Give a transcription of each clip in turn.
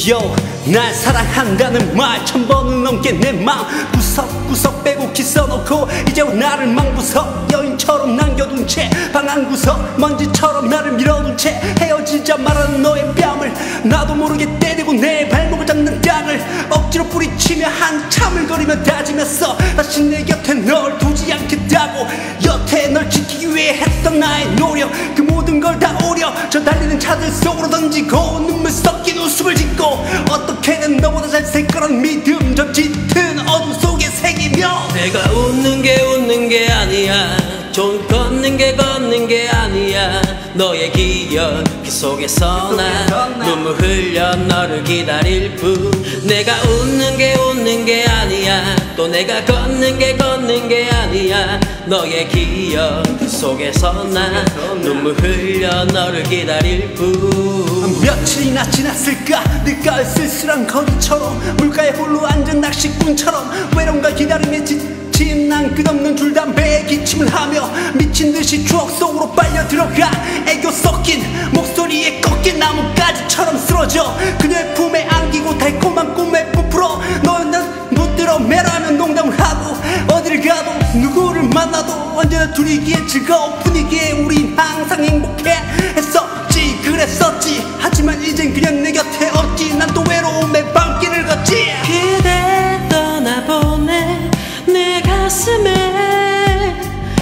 Yo, 날 사랑한다는 말 1000번은 넘게 내 마음 구석구석 빼곡히 써놓고 이제 나를 망구석 여인처럼 남겨둔 채 방 한 구석 먼지처럼 나를 밀어둔 채 헤어지자 말하는 너의 뺨을 나도 모르게 때리고 내 발목을 잡는 땅을 억지로 뿌리치며 한참을 거리며 다짐했어 다시 내 곁에 널 두지 않겠다고 여태 널 지키기 위해 했던 나의 노력 그 모든 걸 다 오려 저 달리는 차들 속으로 던지고 눈물 섞인 웃음을 짓고 어떻게든 너보다 잘생 그런 믿음 저 짙은 어둠 속에 새기며 내가 웃는 게 아니야 좀 걷는 게 아니야 너의 기억 그 속에서 난 눈물 흘려 너를 기다릴 뿐 내가 웃는 게 아니야 또 내가 걷는 게 아니야 너의 기억 그 속에서 난 눈물 흘려 너를 기다릴 뿐 며칠이나 지났을까 늦가을 쓸쓸한 거리처럼 물가에 홀로 앉은 낚시꾼처럼 외로움과 기다림에 지친 난 끝없는 줄담배에 기침을 하며 미친듯이 추억 속으로 빨려 들어가 애교 섞인 목소리에 꺾인 나뭇가지처럼 쓰러져 그녀의 품에 안기고 달콤한 꿈에 부풀어 너는 붙들어 매라면 농담을 하고 어디를 가도 누구를 만나도 언제나 둘이기에 즐거운 분위기에 우린 항상 행복해 했었지 그랬었지 하지만 이젠 그냥 내 곁에 없지 난 또 외로움의 밤길을 걷지 그대 떠나보내 내 가슴에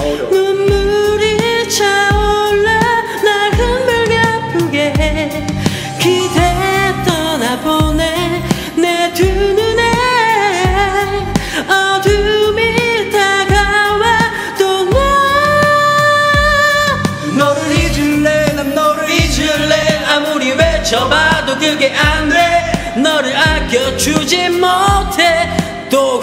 눈물이 차올라 날 흔들게 아프게 해 기대 떠나보내 내 두 눈에 어둠이 다가와 또 너를 잊을래 난 너를 잊을래 아무리 외쳐봐도 그게 안 돼 너를 아껴주지 못해 또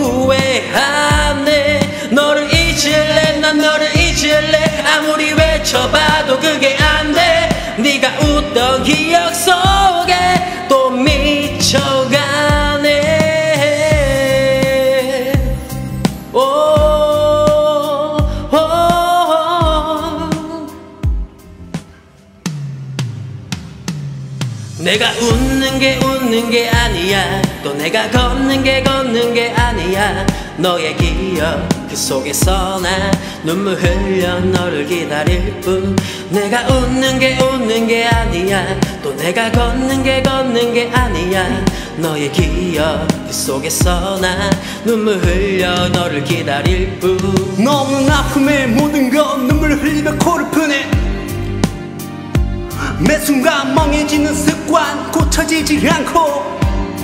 후회하네 너를 잊을래 난 너를 잊을래 아무리 외쳐봐도 그게 안 돼 네가 웃던 기억 속에 또 미쳐가네 오, 오, 오. 내가 웃는 게 아니야 또 내가 걷는 게 아니야 너의 기억 그 속에서 나 눈물 흘려 너를 기다릴 뿐 내가 웃는 게 아니야 또 내가 걷는 게 아니야 너의 기억 그 속에서 나 눈물 흘려 너를 기다릴 뿐 너무는 아픔에 모든 건 눈물 흘리며 코를 푸네 매 순간 멍해지는 습관 고쳐지지 않고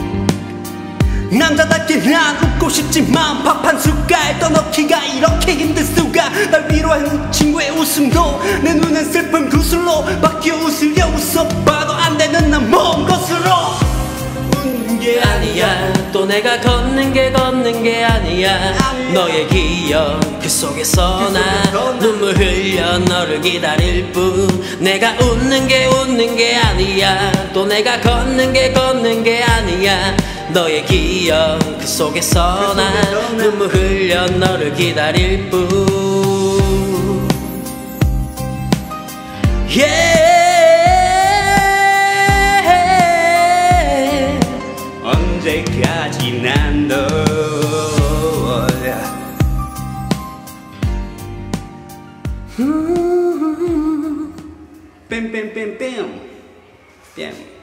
남자답게 난 웃고 싶지만 밥 한 숟갈 떠넣기가 이렇게 힘들 수가 날 위로하는 친구의 웃음도 내 눈엔 슬픈 구슬로 바뀌어 웃으려 웃어봐도 안 되는 난 먼 것으로 웃는 게 아니야 또 내가 걷는 게 아니야 너의 기억 그 속에서 나 눈물 흘려 너를 기다릴 뿐 내가 웃는 게 아니야 또 내가 걷는 게 아니야 너의 기억 그 속에서 나 눈물 흘려 너를 기다릴 뿐 언제까지 난 널 뺨